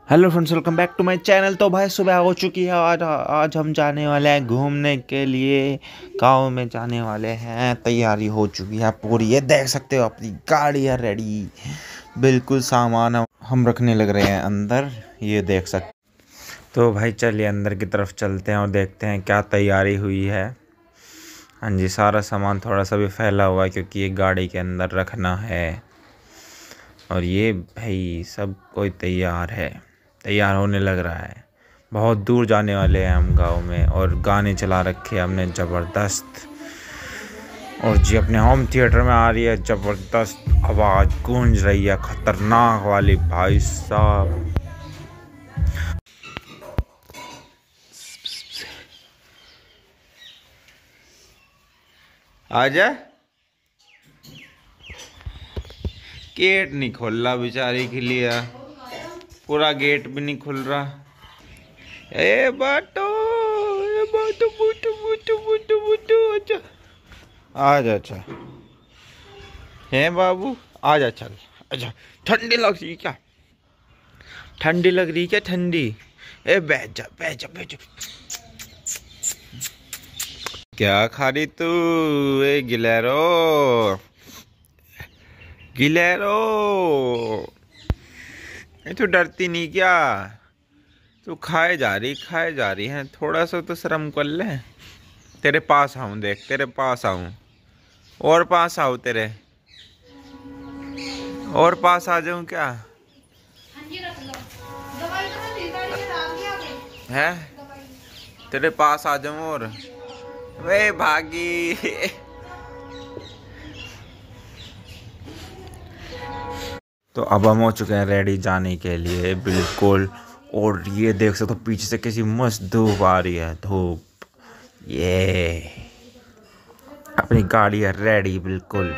Hello friends, welcome back to my channel. तो भाई सुबह हो चुकी है। आज हम जाने वाले हैं घूमने के लिए। गांव में जाने वाले हैं। तैयारी हो चुकी है पूरी। ये देख सकते हो अपनी गाड़ी है रेडी। बिल्कुल सामान हम रखने लग रहे हैं अंदर। ये देख सकते। तो भाई चलिए अंदर की तरफ चलते हैं और देखते हैं क्या तैयारी हुई है। हाँ जी, सारा सामान थोड़ा सा भी फैला हुआ है क्योंकि ये गाड़ी के अंदर रखना है। और ये भाई सब कोई तैयार होने लग रहा है। बहुत दूर जाने वाले हैं हम गांव में। और गाने चला रखे हमने ज़बरदस्त। और जी अपने होम थिएटर में आ रही है ज़बरदस्त आवाज़ गूंज रही है, खतरनाक वाली भाई साहब। आजा। गेट नहीं खोल रहा बेचारी के लिए। पूरा गेट भी नहीं खुल रहा। ए बाटो, ए बाटो, बूटो बूटो बूटो बूटो। अच्छा आजा। अच्छा है बाबू, आजा चल। अच्छा ठंडी लग रही क्या? ठंडी लग रही क्या? ठंडी। ए बैठ जा बैठ जा बैठ जा। क्या खा रही तू? ए गिलेरो गिलेरो, तू डरती नहीं क्या? तू खाए जा रही है। थोड़ा सा तो शर्म कर ले। तेरे पास आऊं, देख तेरे पास आऊं और पास आऊं तेरे और पास आ जाऊं क्या है? तेरे पास आ जाऊं और वे भागी। तो अब हम हो चुके हैं रेडी जाने के लिए बिल्कुल। और ये देख सकते हो पीछे से कैसी मस्त धूप आ रही है। धूप, ये अपनी गाड़ी है रेडी बिल्कुल।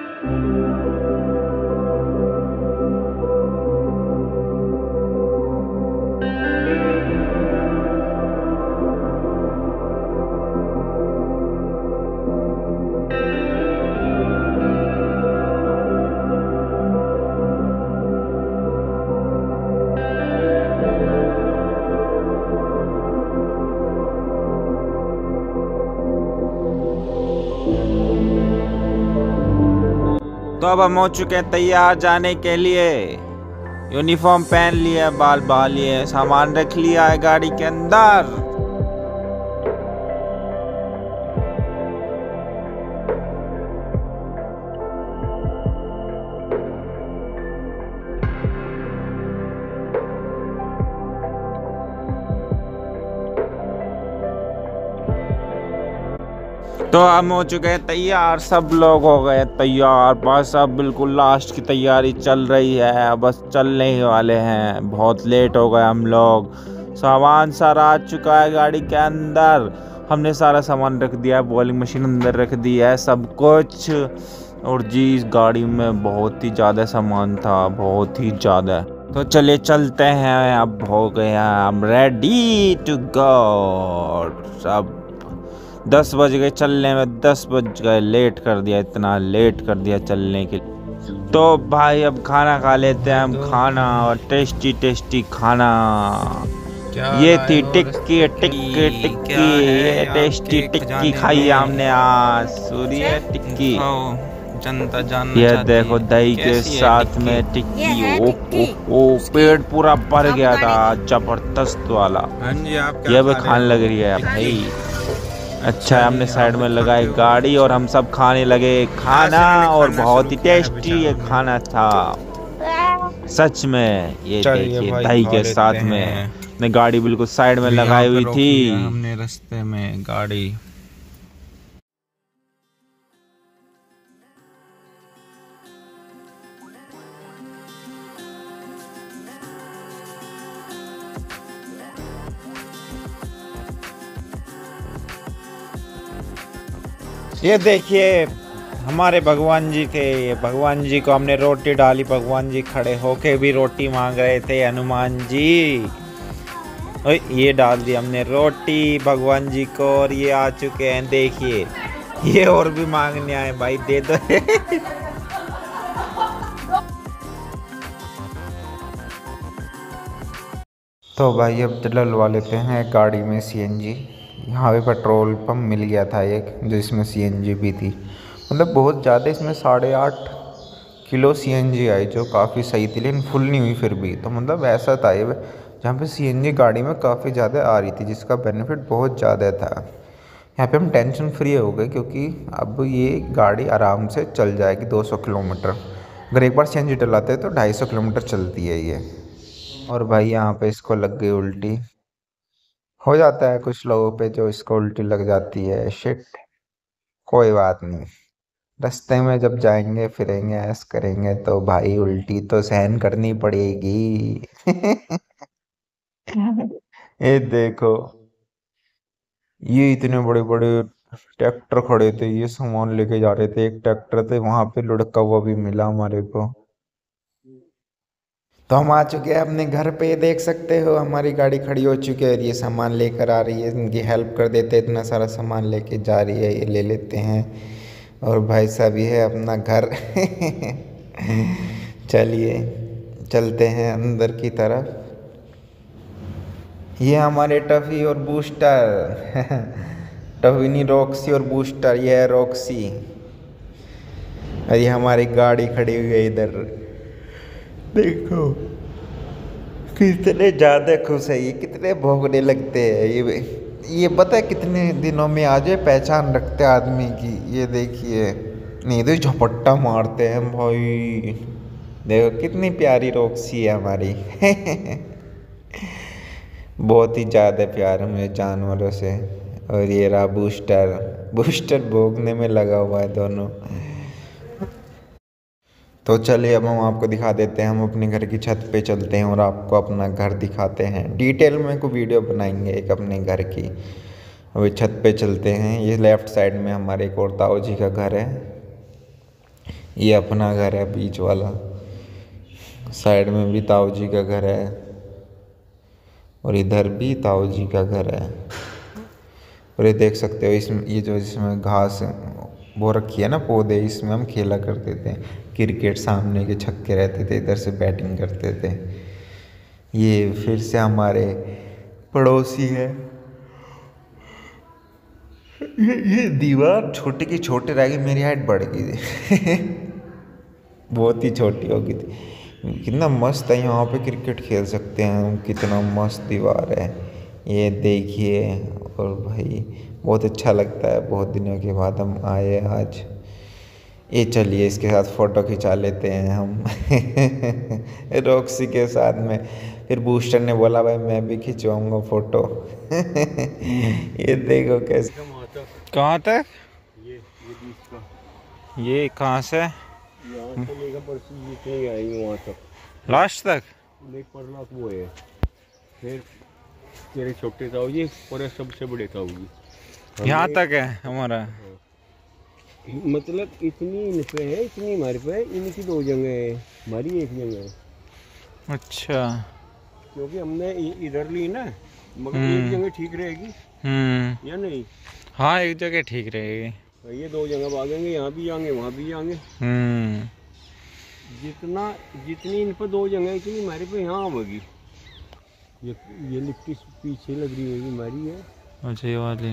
तो अब हम हो चुके हैं तैयार जाने के लिए। यूनिफॉर्म पहन लिया, बाल बाल लिए, सामान रख लिया है गाड़ी के अंदर। तो हम हो चुके हैं तैयार, सब लोग हो गए तैयार। बस अब बिल्कुल लास्ट की तैयारी चल रही है। बस चलने ही वाले हैं। बहुत लेट हो गए हम लोग। सामान सारा आ चुका है गाड़ी के अंदर। हमने सारा सामान रख दिया है। बॉलिंग मशीन अंदर रख दी है, सब कुछ। और जी इस गाड़ी में बहुत ही ज़्यादा सामान था, बहुत ही ज़्यादा। तो चलिए चलते हैं। अब हो गया हम रेडी टू गो। सब 10 बज गए चलने में, 10 बज गए। लेट कर दिया, इतना लेट कर दिया चलने के लिए। तो भाई अब खाना खा लेते हैं हम। खाना और टेस्टी टेस्टी खाना। ये थी टिक्की टिक्की टिक्की। ये टेस्टी टिक्की खाई है हमने आज। सूर्य टिक्की। जनता जान। ये देखो दही के साथ में टिक्की। ओ पेट पूरा भर गया था, जबरदस्त वाला। ये भी खाने लग रही है भाई। अच्छा हमने साइड में लगाई गाड़ी और हम सब खाने लगे खाना। और बहुत ही टेस्टी ये खाना था सच में। ये देखिए दही के साथ में। ने गाड़ी बिल्कुल साइड में लगाई हुई थी हमने रास्ते में गाड़ी। ये देखिए हमारे भगवान जी के। भगवान जी को हमने रोटी डाली। भगवान जी खड़े होके भी रोटी मांग रहे थे। हनुमान जी ये डाल दी हमने रोटी भगवान जी को। और ये आ चुके हैं, देखिए ये और भी मांगने आए भाई, दे दो। तो भाई अब डलवा लेते हैं गाड़ी में सीएनजी। यहाँ पे पेट्रोल पंप मिल गया था एक जो इसमें सीएनजी भी थी, मतलब बहुत ज़्यादा, इसमें 8.5 किलो सीएनजी आई जो काफ़ी सही थी, लेकिन फुल नहीं हुई फिर भी। तो मतलब ऐसा था ये जहाँ पे सीएनजी गाड़ी में काफ़ी ज़्यादा आ रही थी, जिसका बेनिफिट बहुत ज़्यादा था। यहाँ पे हम टेंशन फ्री हो गए क्योंकि अब ये गाड़ी आराम से चल जाएगी 200 किलोमीटर। अगर एक बार सीएनजी डलाते हैं तो 250 किलोमीटर चलती है ये। और भाई यहाँ पे इसको लग गई उल्टी। हो जाता है कुछ लोगों पे जो इसको उल्टी लग जाती है, शिट। कोई बात नहीं, रास्ते में जब जाएंगे फिरेंगे ऐस करेंगे तो भाई उल्टी तो सहन करनी पड़ेगी। ये देखो, ये इतने बड़े बड़े ट्रैक्टर खड़े थे, ये सामान लेके जा रहे थे। एक ट्रैक्टर थे वहां पे लुढ़का हुआ भी मिला हमारे को। तो हम आ चुके हैं अपने घर पे, देख सकते हो हमारी गाड़ी खड़ी हो चुकी है और ये सामान लेकर आ रही है। इनकी हेल्प कर देते हैं, इतना सारा सामान लेके जा रही है, ये ले लेते हैं। और भाई साहब ये है अपना घर। चलिए चलते हैं अंदर की तरफ। ये हमारे टफ़ी और बूस्टर। टफ़ी नहीं, रॉक्सी और बूस्टर, ये है रॉक्सी। और ये हमारी गाड़ी खड़ी हुई है इधर, देखो कितने ज़्यादा खुश है ये, कितने भौंकने लगते हैं ये पता है कितने दिनों में आ जाए पहचान रखते आदमी की। ये देखिए, नहीं तो झपट्टा मारते हैं भाई। देखो कितनी प्यारी रॉक्सी है हमारी। बहुत ही ज़्यादा प्यार है मुझे जानवरों से। और ये रहा बूस्टर, बूस्टर भोगने में लगा हुआ है दोनों। तो चलिए अब हम आपको दिखा देते हैं, हम अपने घर की छत पे चलते हैं और आपको अपना घर दिखाते हैं। डिटेल में को वीडियो बनाएंगे एक अपने घर की। अभी छत पे चलते हैं। ये लेफ़्ट साइड में हमारे एक और ताऊ जी का घर है, ये अपना घर है बीच वाला। साइड में भी ताऊ जी का घर है और इधर भी ताऊ जी का घर है। और ये देख सकते हो इसमें ये जो इसमें घास वो रखी है ना, पौधे, इसमें हम खेला करते थे क्रिकेट। सामने के छक्के रहते थे, इधर से बैटिंग करते थे। ये फिर से हमारे पड़ोसी है। ये दीवार छोटे की छोटे रह गई, मेरी हाइट बढ़ गई थी। बहुत ही छोटी हो गई थी। कितना मस्त है, यहाँ पे क्रिकेट खेल सकते हैं हम, कितना मस्त दीवार है ये देखिए। और भाई बहुत अच्छा लगता है, बहुत दिनों के बाद हम आए आज। ये चलिए इसके साथ फ़ोटो खिंचा लेते हैं हम। रॉक्सी के साथ में। फिर बूस्टर ने बोला भाई मैं भी खिंचवाऊँगा फ़ोटो। ये देखो कैसे, कहाँ तक? ये बीच का, ये कहाँ से? यहाँ से लेकर परसों जितने आएंगे वहाँ तक, लास्ट तक? लेक पड़ना वो है। फिर तेरे छोटे ताऊ जी और सबसे बड़े ताऊ जी यहाँ तक है हमारा। मतलब इतनी इन पे है, इतनी हमारे पे है। इनकी 2 जगह है, हमारी 1 जगह है। अच्छा, क्योंकि हमने इधर ली ना, मगर एक जगह ठीक रहेगी या नहीं? हाँ एक जगह ठीक रहेगी। ये 2 जगह भागेंगे, यहाँ भी जाएंगे वहाँ भी जाएंगे। जितनी इन पर 2 जगह इतनी हमारे पे यहाँ होगी। ये लिफ्ट पीछे लग रही होगी हमारी है। अच्छा ये वाली।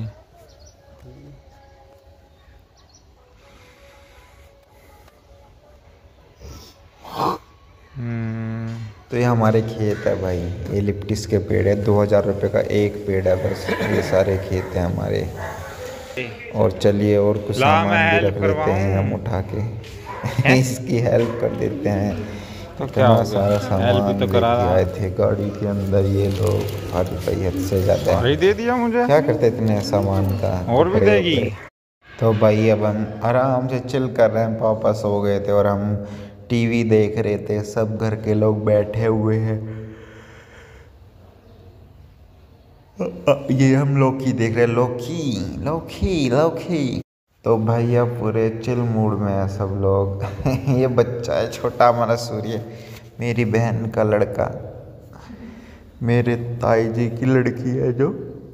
तो ये हमारे खेत है भाई, ये लिप्टिस के पेड़ है। 2000 रुपये का एक पेड़ है बस। ये सारे खेत हैं हमारे। और चलिए और कुछ सामान भी रख लेते हैं हम उठा के। इसकी हेल्प कर देते हैं। तो क्या हो गया? सारा सामान तो करा लेके आए थे गाड़ी के अंदर ये लोग। भारी भाई हद से ज़्यादा और ही दे दिया मुझे। क्या करते इतने सामान का, और भी देगी। तो भाई अब हम आराम से चिल कर रहे हैं। पापा सो गए थे और हम टीवी देख रहे थे, सब घर के लोग बैठे हुए हैं। ये हम लोकी देख रहे हैं, लोकी लोकी लोकी। तो भाई अब पूरे चिल मूड में है सब लोग। ये बच्चा है छोटा हमारा सूर्य, मेरी बहन का लड़का, मेरे ताई जी की लड़की है जो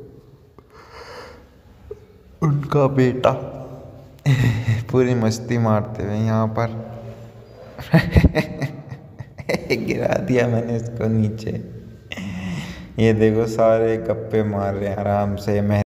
उनका बेटा। पूरी मस्ती मारते हुए यहाँ पर। गिरा दिया मैंने इसको नीचे। ये देखो सारे गप्पे मार रहे हैं आराम से। मैं